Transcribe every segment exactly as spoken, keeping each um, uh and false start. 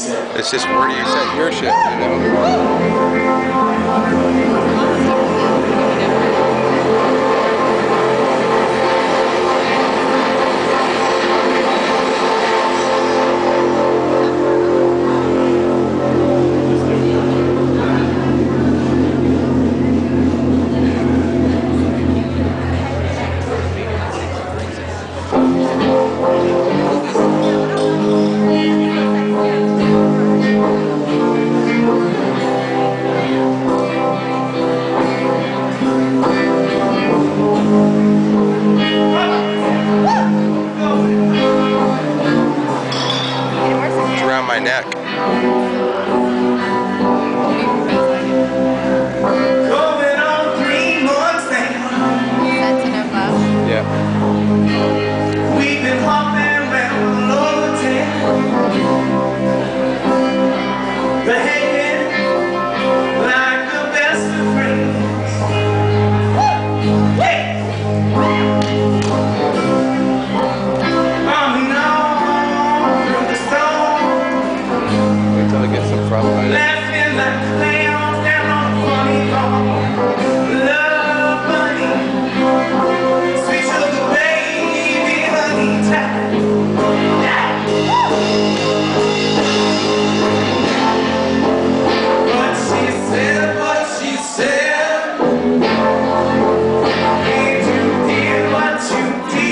It's just where do you set your shit, you know? Around my neck. Going on three months now. That's enough. Yeah. We've been hopping around all the town. Behaving like the best of friends. Hey! I'm known from the stone. Wait till I get some front light. Laughing like clowns down on a funny bone. Love bunny, sweet sugar baby, honey time. What she said, what she said. And you did what you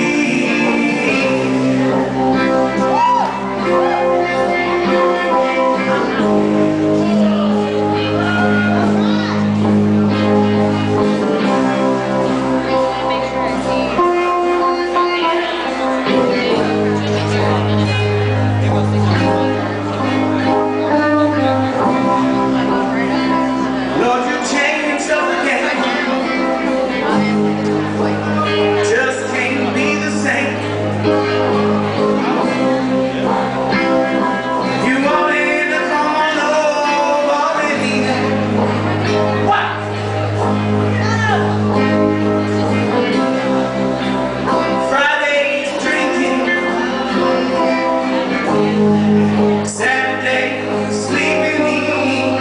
Lord, you changed up the game. Just can't be the same. You wanted to come on over with me. What? Friday's drinking. Saturday sleeping in.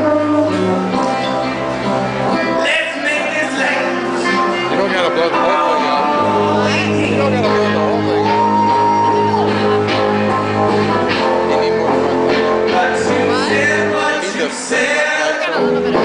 Let's make this last. You don't gotta blow the whole thing out. You don't gotta blow the whole thing out. You need more front light. What you said, what you the- said. Got a little bit of